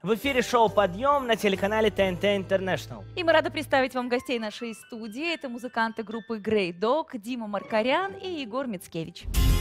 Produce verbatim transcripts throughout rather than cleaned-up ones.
В эфире шоу «Подъем» на телеканале тэ эн тэ International. И мы рады представить вам гостей нашей студии. Это музыканты группы Grey Dog, Дима Маркарян и Егор Мицкевич.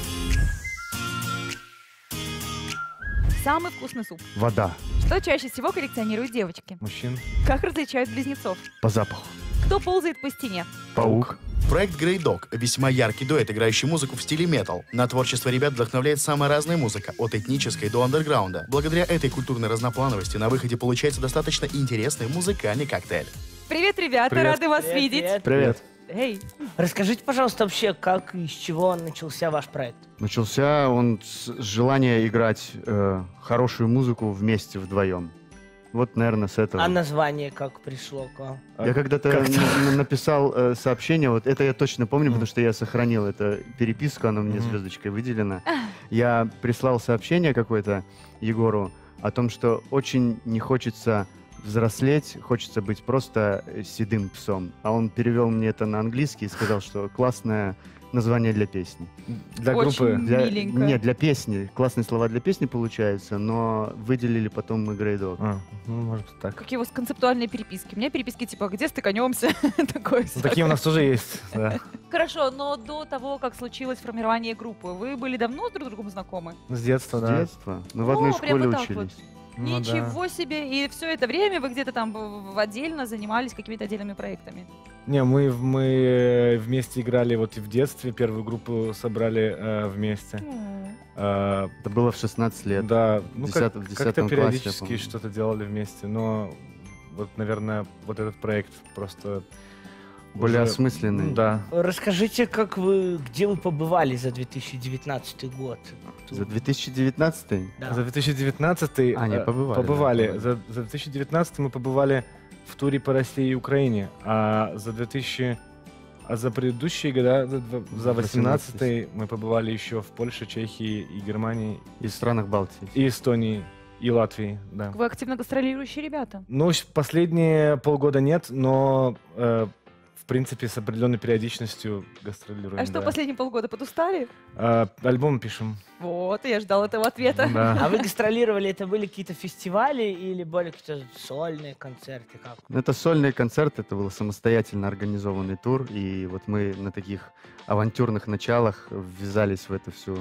Самый вкусный суп. Вода. Что чаще всего коллекционируют девочки? Мужчин. Как различают близнецов? По запаху. Кто ползает по стене? Паук. Проект Grey Dog – весьма яркий дуэт, играющий музыку в стиле метал. На творчество ребят вдохновляет самая разная музыка, от этнической до андерграунда. Благодаря этой культурной разноплановости на выходе получается достаточно интересный музыкальный коктейль. Привет, ребята, Привет. рады вас Привет, видеть. привет. Привет. Эй, Расскажите, пожалуйста, вообще, как и с чего начался ваш проект? Начался он с желания играть э, хорошую музыку вместе вдвоем. Вот, наверное, с этого. А название как пришло к вам? Я когда-то н- написал э, сообщение, вот это я точно помню, потому что я сохранил эту переписку, она мне звездочкой выделена. Я прислал сообщение какое-то Егору о том, что очень не хочется взрослеть, хочется быть просто седым псом. А он перевел мне это на английский и сказал, что классное название для песни. Для очень группы. Для, миленько. нет, для песни. Классные слова для песни получаются, но выделили потом мы Grey Dog. А, ну, может быть, так. Какие у вас концептуальные переписки? У меня переписки типа «Где стыканемся?» Такое Ну, такие у нас тоже есть. Да. Хорошо, но до того, как случилось формирование группы, вы были давно друг с другом знакомы? С детства, С да. детства. Мы в одной О, прям школе вот так вот. учились. Ну, да. Ничего себе! И все это время вы где-то там в- в- отдельно занимались какими-то отдельными проектами? Не, мы, в- мы вместе играли вот и в детстве, первую группу собрали э, вместе. Э, Это было в шестнадцать лет. да, ну в как, десятом- в как-то десятом классе, я периодически помню. что-то делали вместе, но вот, наверное, вот этот проект просто Более уже- осмысленный. Ну, да. Расскажите, как вы, где вы побывали за две тысячи девятнадцатый год? За две тысячи девятнадцатый? Да. За две тысячи девятнадцатый А, не, э, побывали, да, побывали. побывали. За, за две тысячи девятнадцатый мы побывали в туре по России и Украине, а за две тысячи, а за предыдущие года, за, два- за восемнадцатый мы побывали еще в Польше, Чехии и Германии, И в странах Балтии. и Эстонии, и Латвии, да. Вы активно гастролирующие ребята. Ну, с- последние полгода нет, но э, в принципе с определенной периодичностью гастролируем. А что, да. последние полгода подустали? А, альбом пишем. Вот, я ждал этого ответа. Да. А вы гастролировали, это были какие-то фестивали или были какие-то сольные концерты? Как? Ну, это сольный концерт, это был самостоятельно организованный тур, и вот мы на таких авантюрных началах ввязались в это все,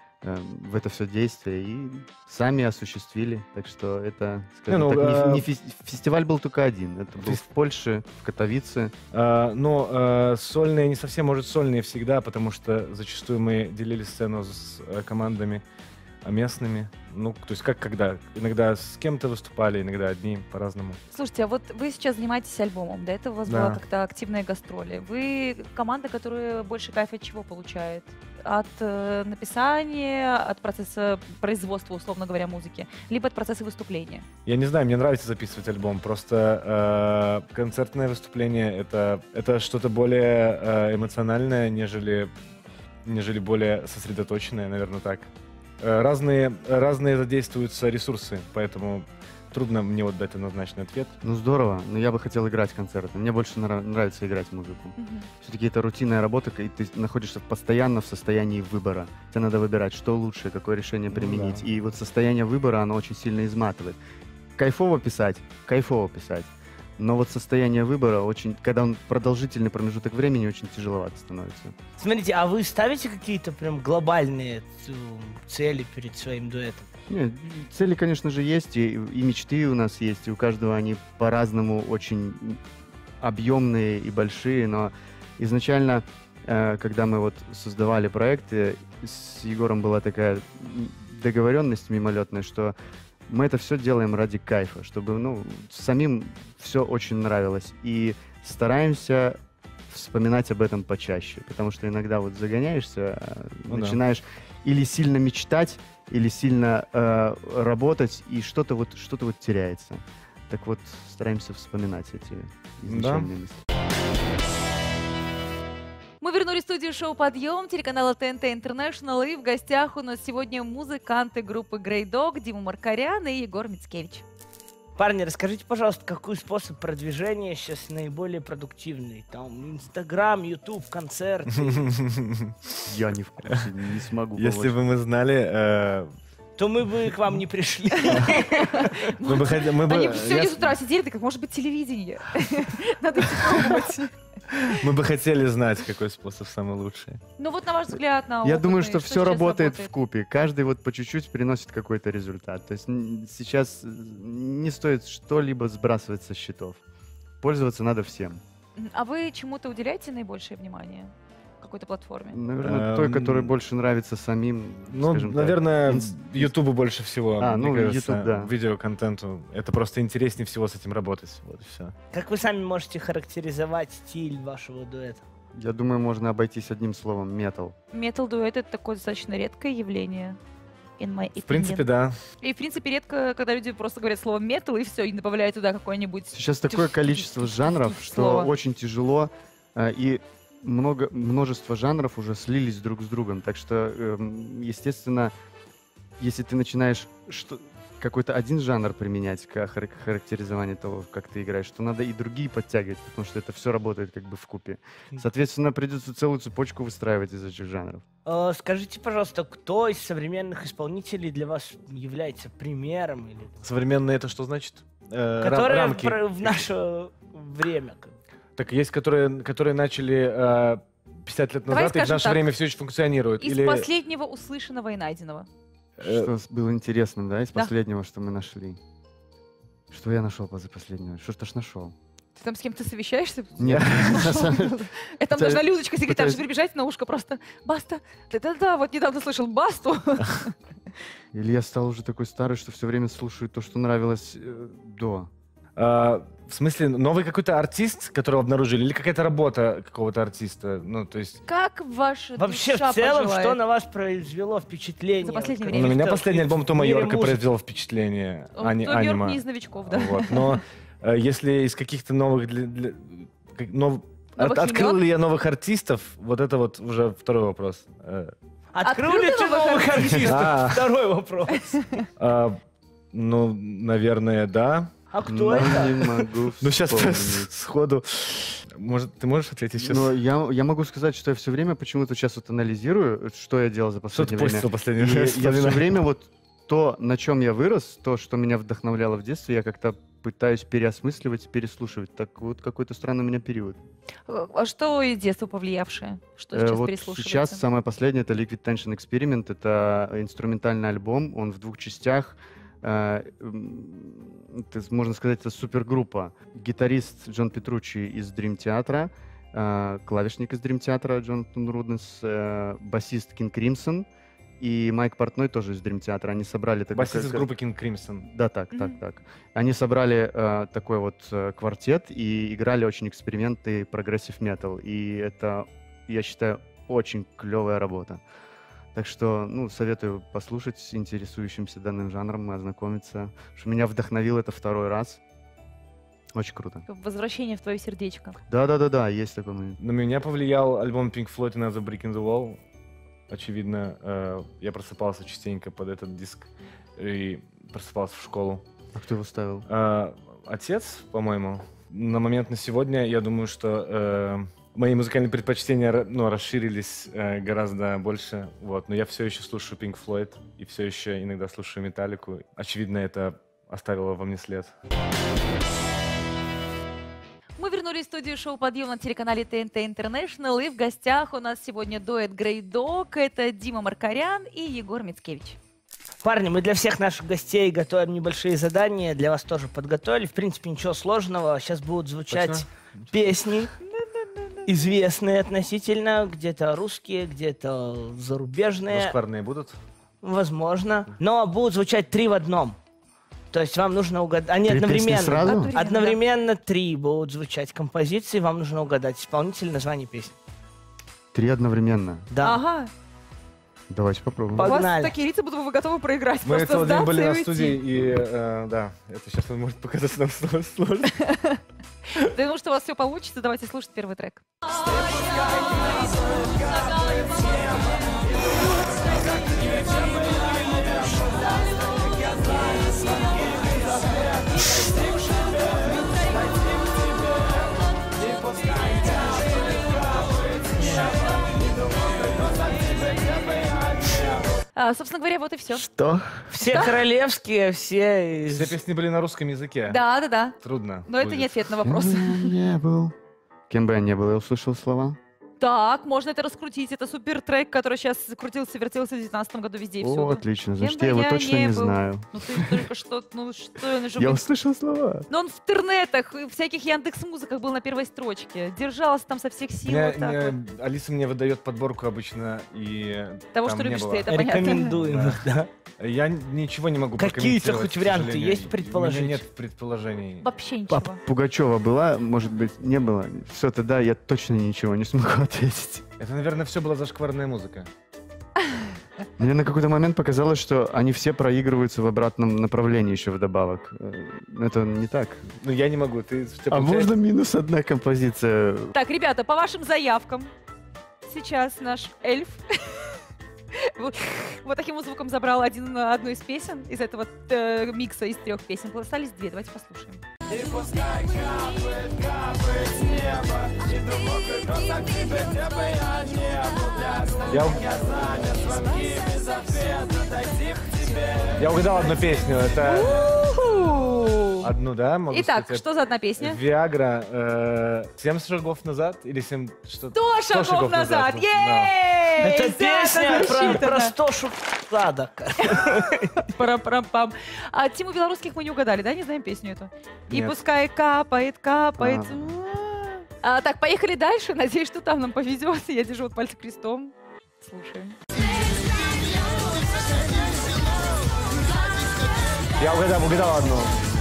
в это все действие и сами осуществили. Так что это, скажем Не, ну, так, не ф- а- не фес- фестиваль был только один. Это был Фес- в Польше, в Катовице. А, но а, сольные не совсем, может, сольные всегда, потому что зачастую мы делили сцену с э, командами а, местными. Ну, то есть как когда? Иногда с кем-то выступали, иногда одни, по-разному. Слушайте, а вот вы сейчас занимаетесь альбомом, до этого у вас Да. была как-то активная гастроли. Вы команда, которая больше кайфа от чего получает? От э, написания, от процесса производства, условно говоря, музыки, либо от процесса выступления? Я не знаю, мне нравится записывать альбом, просто э, концертное выступление это, это что-то более э, эмоциональное, нежели, нежели более сосредоточенное, наверное, так. Э, разные, разные задействуются ресурсы, поэтому трудно мне вот дать однозначный ответ. Ну, здорово, но я бы хотел играть концерты. Мне больше нрав- нравится играть музыку. Все-таки это рутинная работа, и ты находишься постоянно в состоянии выбора. Тебе надо выбирать, что лучше, какое решение Ну применить. да. И вот состояние выбора, оно очень сильно изматывает. Кайфово писать, кайфово писать. Но вот состояние выбора, очень, когда он продолжительный промежуток времени, очень тяжеловато становится. Смотрите, а вы ставите какие-то прям глобальные ц- цели перед своим дуэтом? Нет, цели, конечно же, есть, и, и мечты у нас есть, и у каждого они по-разному очень объемные и большие, но изначально, э, когда мы вот создавали проект, э, с Егором была такая договоренность мимолетная, что мы это все делаем ради кайфа, чтобы, ну, самим все очень нравилось, и стараемся вспоминать об этом почаще, потому что иногда вот загоняешься, э, Ну да. начинаешь или сильно мечтать, или сильно э, работать, и что-то вот, что-то вот теряется. Так вот, стараемся вспоминать эти изначальные мысли. Мы вернулись в студию шоу «Подъем» телеканала тэ эн тэ International, и в гостях у нас сегодня музыканты группы Grey Dog, Дима Маркарян и Егор Мицкевич. Парни, расскажите, пожалуйста, какой способ продвижения сейчас наиболее продуктивный? Там Инстаграм, Ютуб, концерты. Я не в курсе, не смогу Если помочь. бы мы знали, э, то мы бы к вам не пришли. Мы бы хотели- мы бы- Они я сегодня с- с утра сидели, так как может быть телевидение. Надо идти пробовать. Мы бы хотели знать, какой способ самый лучший. Ну вот на ваш взгляд, на Я думаю, опытный, что все сейчас работает в купе. Каждый вот по чуть-чуть приносит какой-то результат. То есть н- сейчас э, не стоит что-либо сбрасывать со счетов. Пользоваться надо всем. Мгм. А вы чему-то уделяете наибольшее внимание? Какой-то платформе? Наверное, той, которая Эм, больше нравится самим, Ну, скажем так. наверное, инс- Ютубу больше всего, А, мне ну, кажется, YouTube, да. видеоконтенту. Это просто интереснее всего с этим работать. Вот и все. Как вы сами можете характеризовать стиль вашего дуэта? Я думаю, можно обойтись одним словом — метал. Метал-дуэт — это такое достаточно редкое явление. In my В принципе, opinion. да. И, в принципе, редко, когда люди просто говорят слово метал и все, и добавляют туда какой-нибудь... Сейчас такое количество жанров, что Слово. очень тяжело, э, и много, множество жанров уже слились друг с другом. Так что, эм, естественно, если ты начинаешь что, какой-то один жанр применять к хар- характеризованию того, как ты играешь, то надо и другие подтягивать, потому что это все работает как бы в купе. Соответственно, придется целую цепочку выстраивать из этих жанров. Э, Скажите, пожалуйста, кто из современных исполнителей для вас является примером, или Современное это что значит? Э, рам- которые рамки. про- в наше время? как бы? Так есть, которые, которые начали э, пятьдесят лет Давай назад, и в скажем наше так, время все еще функционируют. Из Или последнего услышанного и найденного. э, Что с- было интересным, да, из Да. последнего, что мы нашли? Что я нашел после последнего? Что ж нашел? Ты там с кем-то совещаешься? Нет, на самом деле, И там пытаюсь- должна Людочка, секретарша, пытаюсь- прибежать на ушко просто. Баста. Да-да-да, вот недавно слышал Басту. или я стал уже такой старый, что все время слушаю то, что нравилось э, до. а, в смысле, новый какой-то артист, которого обнаружили, или какая-то работа какого-то артиста? Ну, то есть... Как ваша Вообще, душа в целом, пожелает? что на вас произвело впечатление? За последнее Вот время? На меня каких-то последний альбом Тома в мире Йорка музыки? произвел впечатление, Он- а не Том Йорк аниме. не из новичков, да. Вот. Но э, если из каких-то новых... Для, для- как- нов- Новых от- открыл имен? ли я новых артистов? Вот это вот уже второй вопрос. Э, Открыл Открыл ли ты ты новых новых артистов? А. Второй вопрос. а, ну, наверное, да. А кто Но это? не могу Ну, сейчас вспомнить. сходу. Может, ты можешь ответить сейчас? Но я, я могу сказать, что я все время почему-то сейчас вот анализирую, что я делал за Что ты последнее время. постил в последнее И время? я все Вспоминай. время вот то, на чем я вырос, то, что меня вдохновляло в детстве, я как-то пытаюсь переосмысливать, переслушивать. Так вот какой-то странный у меня период. А что из детства повлиявшее? Что Э, сейчас вот переслушивается? сейчас самое последнее — это Liquid Tension Experiment. Это инструментальный альбом, он в двух частях. Э, м, это, можно сказать, это супергруппа. Гитарист Джон Петруччи из Dream Theater, э, клавишник из Dream Theater Джонатан Руднес, э, басист King Crimson и Майк Портной тоже из Dream Theater. Они собрали... такой- Басист из как- группы King Crimson. Да, так, так, Мгм. так. Они собрали э, такой вот э, квартет и играли очень эксперименты прогрессив метал. И это, я считаю, очень клевая работа. Так что, ну, советую послушать интересующимся данным жанром и ознакомиться. Что меня вдохновил это второй раз. Очень круто. Возвращение в твое сердечко. Да-да-да-да, есть такой момент. На меня повлиял альбом Pink Floyd Another Brick in the Wall. Очевидно, э, я просыпался частенько под этот диск и просыпался в школу. А кто его ставил? Э, отец, по-моему. На момент на сегодня, я думаю, что э, мои музыкальные предпочтения ра- ну, расширились э, гораздо больше. Вот. Но я все еще слушаю Pink Floyd и все еще иногда слушаю Металлику. Очевидно, это оставило во мне след. Мы вернулись в студию шоу «Подъем» на телеканале Т Н Т International. И в гостях у нас сегодня дуэт Grey Dog. Это Дима Маркарян и Егор Мицкевич. Парни, мы для всех наших гостей готовим небольшие задания. Для вас тоже подготовили. В принципе, ничего сложного. Сейчас будут звучать Точно? песни, известные относительно. Где-то русские, где-то зарубежные. Зашкварные будут? Возможно. Но будут звучать три в одном. То есть вам нужно угадать. Они Три песни одновременно. сразу? Одновременно, Одновременно три будут звучать композиции. Вам нужно угадать исполнитель, название песни. Три одновременно. Да. Ага. Давайте попробуем. Пог- У вас Погнали. такие лица, будто вы готовы проиграть. Мы просто целый день сдаться были и на уйти. студии, и э, да, это сейчас может показаться нам снова сложно. Да, думаю, что у вас все получится. Давайте слушать первый трек. А, собственно говоря, вот и все. Что? Все королевские, все из... Все песни были на русском языке. Да, да, да. Трудно. Но это будет. не ответ на вопрос. Кем бы я не был. Кем бы я не был, я услышал слова. Так, можно это раскрутить. Это супер трек, который сейчас крутился, вертелся в девятнадцатом году везде и О, всюду. отлично. Кем Значит, бы я его я точно не не был. знаю. Ну ты только что, ну что он же... Я был- услышал слова. Но он в интернетах, и в всяких Яндекс.Музыках был на первой строчке. Держался там со всех сил. Меня- вот так меня- вот. Алиса мне выдает подборку обычно, и Того, там что не любишь было. ты, это понятно. Рекомендуем, да. Я ничего не могу Какие-то прокомментировать, хоть к варианты сожалению. есть предположить? У меня нет предположений. Вообще ничего. Папа Пугачева была, может быть, не было. Все, тогда я точно ничего не смогу ответить. Это, наверное, все была зашкварная музыка. Мне на какой-то момент показалось, что они все проигрываются в обратном направлении еще вдобавок. Э, Это не так. Ну, я не могу. Ты, у тебя А получается- можно минус одна композиция? Так, ребята, по вашим заявкам, сейчас наш эльф вот, вот таким вот звуком забрал один, одну из песен из этого э, микса из трех песен. Остались две, давайте послушаем. Я, я угадал одну песню. Это У-ху! одну, да? Могу Итак, сказать? что за одна песня? Виагра. э, Семь шагов назад или семь что? Сто сто шагов назад! Да. Е-е-е! Это Взято, песня про, засчитано. про сто шоколадок. Пара-парам-пам. А Тиму Белорусских мы не угадали, да? Не знаем песню эту? И Нет. пускай капает, капает. А. А, так, поехали дальше. Надеюсь, что там нам повезет. Я держу вот пальцы крестом. Слушаем. Я угадал, угадал одну.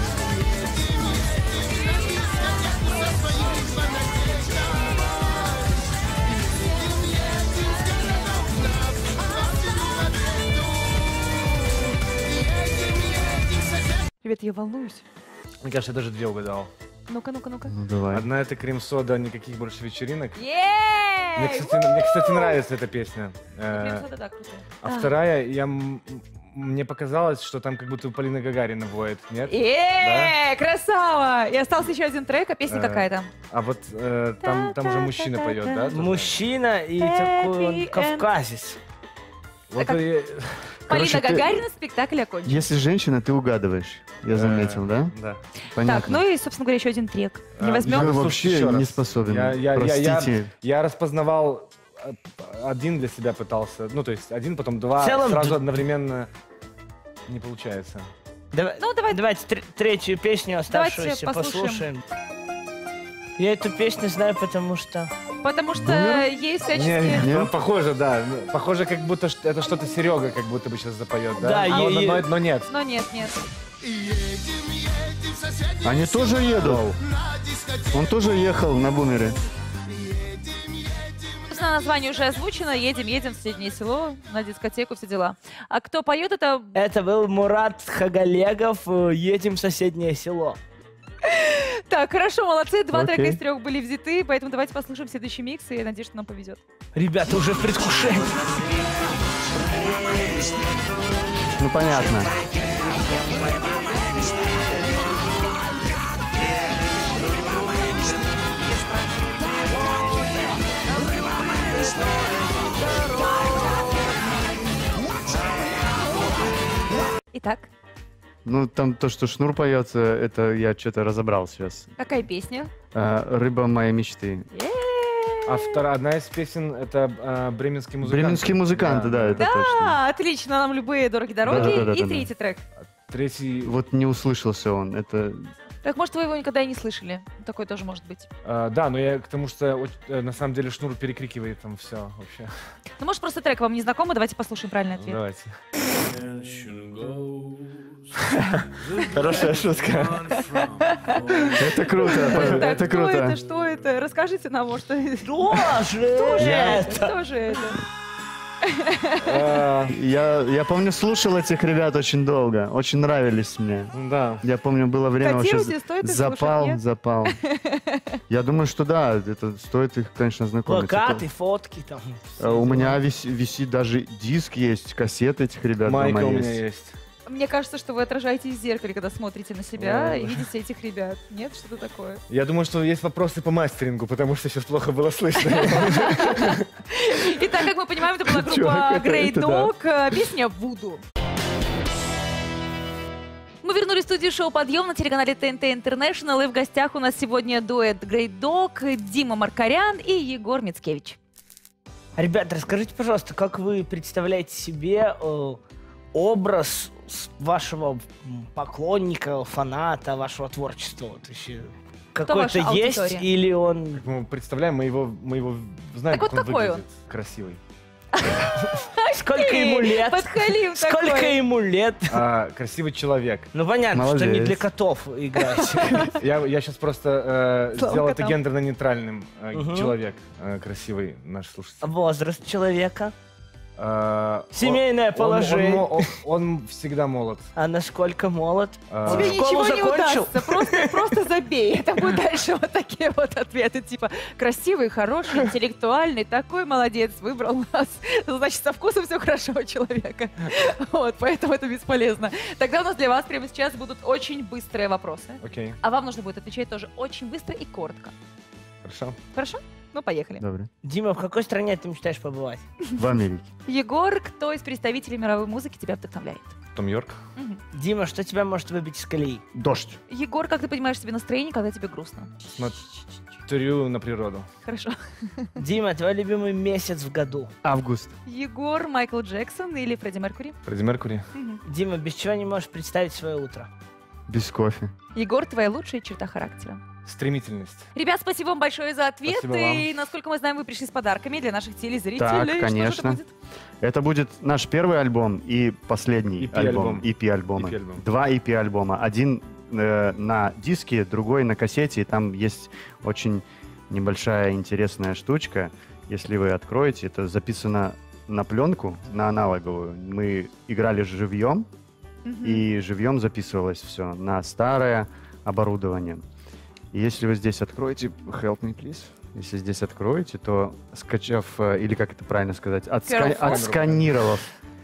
Ребята, я волнуюсь. Мне кажется, я даже две угадал. Ну-ка, ну-ка, ну-ка. Ну, давай. Одна это крем-сода, никаких больше вечеринок. Мне, Ей! кстати, мне, кстати, нравится эта песня. Э, Да, да, крутая. А вторая, я, м- мне показалось, что там как будто Полина Гагарина воет, нет? Ей, красава! И остался еще один трек, а песня Э, какая-то? А вот э, там, там уже мужчина поет, да? тоже? Мужчина и такой он кавказец. Вот как- и- Короче, Полина ты- Гагарина, спектакль окончен. Если женщина, ты угадываешь. Я заметил, да? Да. Понятно. Так, ну и, собственно говоря, еще один трек. Не А, возьмем? Я Слушайте вообще еще не раз. способен. Я- я- я- я- Простите. Я распознавал э, один для себя пытался, ну то есть один, потом два, В целом, сразу д- одновременно не получается. Давай, Ну, давай. Давайте тр- третью песню оставшуюся послушаем. послушаем. Я эту песню знаю, потому что... Потому что Бумер? есть Не, всяческие... не, Не? похоже, да. ну, Похоже, как будто ш- это что-то Серега как будто бы сейчас запоет, да? Да, но, е- но- е- но- но нет. Но нет, нет. Они тоже едут. Он тоже ехал на бумере. Собственно, название уже озвучено. Едем, едем в соседнее село, на дискотеку, все дела. А кто поет, это... Это был Мурат Хагалегов. э, Едем в соседнее село. Так, хорошо, молодцы. Два Окей. трека из трех были взяты, поэтому давайте послушаем следующий микс, и я надеюсь, что нам повезет. Ребята, уже в предвкушении. Ну, понятно. Итак, Ну, там то, что Шнур поется, это я что-то разобрал сейчас. какая песня? А, «Рыба моей мечты». А вторая, одна из песен это э, бременский музыкант. Бременские музыканты, да, это точно. А, отлично, нам любые дороги дороги. Да-да-да-да-да. И третий трек. Третий. Вот не услышался он. Это Так, может, вы его никогда и не слышали? Такое тоже может быть. э, да, но я к тому, что оч- э, на самом деле Шнур перекрикивает там все вообще. Ну, может, просто трек вам не знакомый, давайте послушаем правильный ответ. Давайте. Хорошая шутка. это круто, Так, это кто круто. это, что это? Расскажите нам, может, что Что же Кто же это? это? Кто же это? Э, Я, я помню, слушал этих ребят очень долго. Очень нравились мне. Да. Я помню, было время вообще Котируйте, стоит их слушать, запал, нет? запал. Я думаю, что да, это стоит их, конечно, знакомиться. Плакаты, фотки там. А У меня вис- висит даже диск есть, кассеты этих ребят. Майка дома у меня есть. есть. Мне кажется, что вы отражаетесь в зеркале, когда смотрите на себя Ой. и видите этих ребят. Нет, что-то такое. Я думаю, что есть вопросы по мастерингу, потому что сейчас плохо было слышно. Итак, как мы понимаем, это была Чувак, группа это- Grey это да. Dog, э, песня «Вуду». Мы вернулись в студию шоу «Подъем» на телеканале тэ эн тэ International, и в гостях у нас сегодня дуэт Grey Dog, Дима Маркарян и Егор Мицкевич. Ребята, расскажите, пожалуйста, как вы представляете себе э, образ с- вашего м, поклонника, фаната, вашего творчества? Вот еще какой-то ваша есть аудитория? или он... Мы представляем, мы его, мы его знаем, Так как вот он какой выглядит. Красивый. Сколько ему лет? Подхалим Сколько такой. ему лет? А, красивый человек. Ну, понятно, что не Молодец. для котов играть. Я, я сейчас просто э, Слава сделал это котам. гендерно-нейтральным. Э, Мгм. Человек э, красивый, наш слушатель. Возраст человека, Э, семейное он- положение. Он, он- он всегда молод. А насколько молод? Э, Тебе Школу ничего не закончил? удастся, просто, просто забей. Это будут дальше вот такие вот ответы, типа красивый, хороший, интеллектуальный, такой молодец, выбрал нас. Значит, со вкусом все хорошо у человека. Вот, поэтому это бесполезно. Тогда у нас для вас прямо сейчас будут очень быстрые вопросы. Окей, А вам нужно будет отвечать тоже очень быстро и коротко. хорошо. Хорошо? Ну, поехали. Добре. Дима, в какой стране ты мечтаешь побывать? В Америке. Егор, кто из представителей мировой музыки тебя вдохновляет? Том Йорк. Мгм. Дима, что тебя может выбить из колеи? Дождь. Егор, как ты понимаешь себе настроение, когда тебе грустно? Смотрю на природу. Хорошо. Дима, твой любимый месяц в году? Август. Егор, Майкл Джексон или Фредди Меркьюри? Фредди Меркури. Мгм. Дима, без чего не можешь представить свое утро? Без кофе. Егор, твоя лучшая черта характера? Стремительность. Ребят, спасибо вам большое за ответы. Спасибо вам. И, насколько мы знаем, вы пришли с подарками для наших телезрителей. Так, Что же это конечно. будет? Это будет наш первый альбом и последний и пи альбом. альбом. и пи альбома. и пи альбом. Два и пи альбома. Один э, на диске, другой на кассете. И там есть очень небольшая интересная штучка. Если вы откроете, это записано на пленку, на аналоговую. Мы играли живьем, Мгм. и живьем записывалось все на старое оборудование. И если вы здесь откроете, help me please, если здесь откроете, то скачав, э, или как это правильно сказать, отска- Careful. отсканировав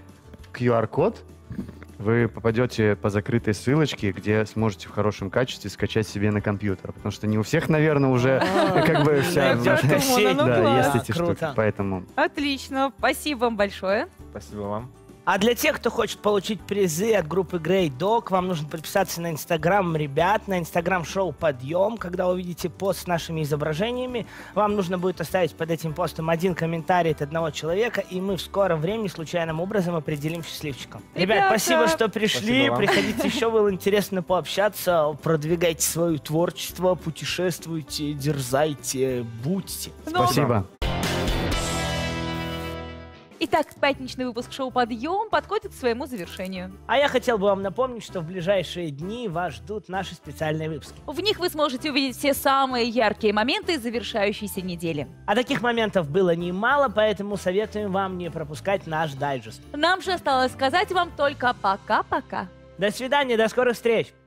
ку ар-код, вы попадете по закрытой ссылочке, где сможете в хорошем качестве скачать себе на компьютер. Потому что не у всех, наверное, уже как бы вся... Я продумала, ну Да, класс. есть эти Круто. штуки, поэтому... Отлично. Спасибо вам большое. Спасибо вам. А для тех, кто хочет получить призы от группы Grey Dog, вам нужно подписаться на инстаграм ребят, на инстаграм шоу «Подъем». Когда увидите пост с нашими изображениями, вам нужно будет оставить под этим постом один комментарий от одного человека, и мы в скором времени случайным образом определим счастливчика. Ребят, Ребята! спасибо, что пришли. Спасибо вам. Приходите еще, было интересно пообщаться. Продвигайте свое творчество, путешествуйте, дерзайте, будьте. Ну, Спасибо. Итак, пятничный выпуск шоу «Подъем» подходит к своему завершению. А я хотел бы вам напомнить, что в ближайшие дни вас ждут наши специальные выпуски. В них вы сможете увидеть все самые яркие моменты завершающейся недели. А таких моментов было немало, поэтому советуем вам не пропускать наш дайджест. Нам же осталось сказать вам только пока-пока. До свидания, до скорых встреч!